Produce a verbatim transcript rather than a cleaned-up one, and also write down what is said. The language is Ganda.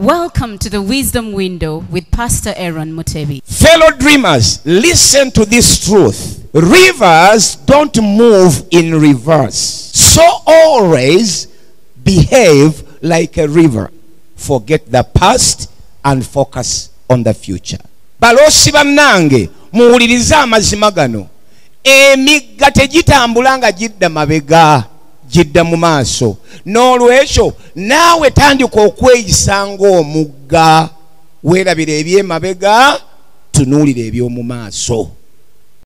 Welcome to the Wisdom Window with Pastor Aaron Mutebi. Fellow dreamers, listen to this truth. Rivers don't move in reverse. So always behave like a river. Forget the past and focus on the future. Balosi bannange muwulirize amazima gano. Emigga tegitambulanga jidda mabega. Jidda mu maaso. N'olwekyo naawe tandika okweyisa ng'omugga. Weerabira eby'emabega tunuulira eby'omu maaso.